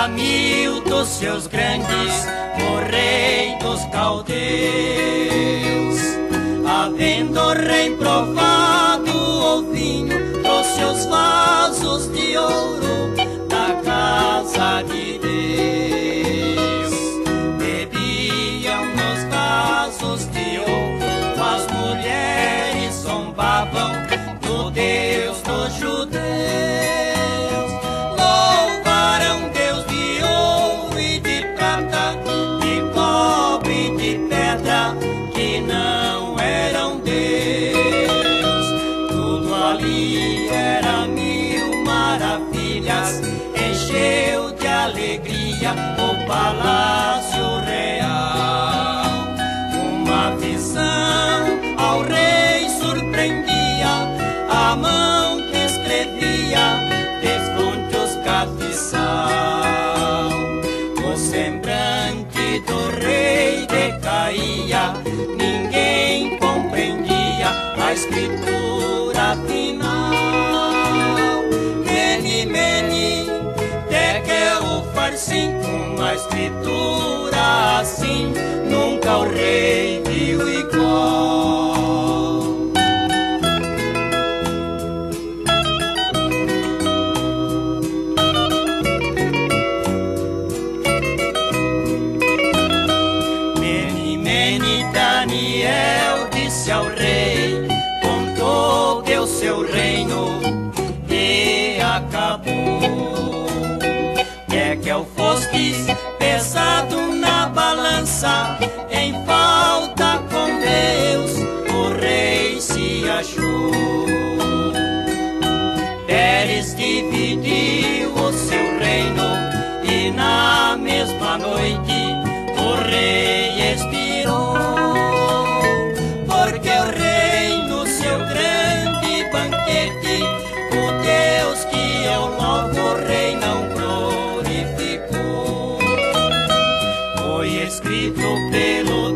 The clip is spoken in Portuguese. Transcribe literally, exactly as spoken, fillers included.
a mil dos seus grandes, o rei dos caldeus. Havendo o rei provado o vinho, trouxe os vasos de ouro da casa de Deus. Bebiam nos vasos de ouro, as mulheres zombavam do Deus dos judeus. Louvaram Deus de ouro e de prata, de cobre e de pedra, que não eram Deus. Tudo ali era mil maravilhas, encheu de alegria o palácio real. Uma visão ao rei surpreendia, a mão que escrevia descontos castiçal. O semblante do rei decaía, ninguém compreendia a escritura final. Mene, mene, tekel ufarsin, uma escritura assim nunca o rei viu igual. Daniel disse ao rei, contou que o seu reino e acabou. É que eu fostes pesado na balança, em falta com Deus o rei se achou. Pérez dividiu o seu reino e na mesma noite o rei expirou. Porque o rei no seu grande banquete, o Deus que eu louvo, o rei não glorificou. Foi escrito pelo